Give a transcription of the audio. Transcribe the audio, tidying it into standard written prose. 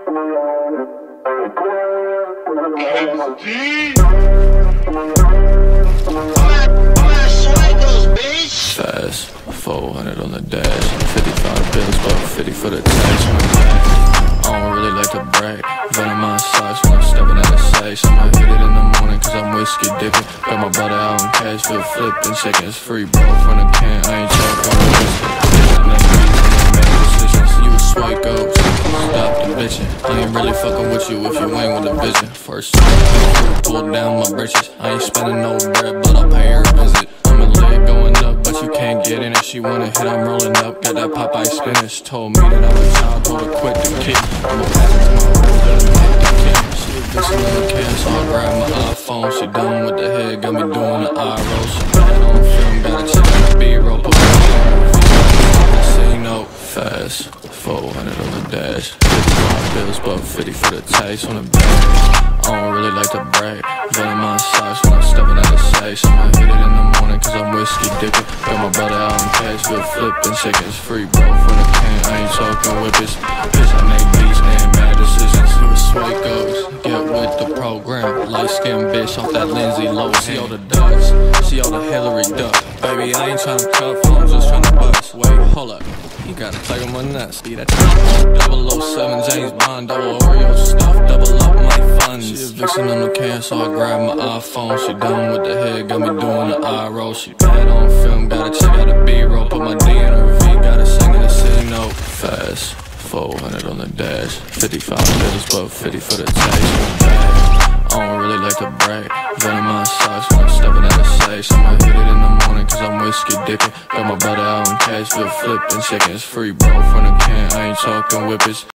Fast, 400 on the dash, 55 bills, but 50 for the tax on the back. I don't really like to brag, venom my socks when I'm stepping out of safe. I'ma hit it in the morning cause I'm whiskey dipping. Got my brother out in cash, feel flipping, seconds free, bro, from the can. I ain't talking you a swipe goes, stop the bitchin'. I ain't really fucking with you if you ain't with the vision. First, pull down my britches. I ain't spending no bread, but I'll pay her a visit. I'm a leg going up, but you can't get in it. She wanna hit, I'm rolling up. Got that Popeye spinach. Told me that I'm a child, told her quit the kick. I'm a pass to my room, let her hit the kick. She a vixen on the can, so I grab my iPhone. She done with the head, got me doing the eye roll. She bad on film, gotta check out the B-roll. Say no, fast, 400 on the dash, 55 bills, but 50 for the taste on the back. I don't really like to brag, venom my socks when I'm stepping out of safe. I'ma hit it in the morning cause I'm whiskey dipping. Got my brother out in cash, feel flipping, seconds free, bro, from the can. I ain't talking whippets, bitch, I make beats and bad decisions. You a sway goes, get with the program. Light skin bitch off that Lindsay Lohan. See all the ducks, see all the Hillary Duck. Baby, I ain't tryna cuff, I'm just tryna bust. Wait, hold up, you gotta play with my nuts. See that 007 James Bond, double Oreo stuff, double up my funds. She a vixen on the can, so I grab my iPhone. She done with the head, got me doing the eye roll. She bad on film, gotta check out the B-roll. Put my D in her V, gotta sing in the city note. Fast, 400 on the dash, 55 bills, but 50 for the taste. I don't really like to brag, venom my socks when I'm stepping out of safe. I'ma hit it in the morning cause I'm whiskey dipping. Got my brother out in cash, feel flipping, seconds free, bro, from the can. I ain't talking whippets.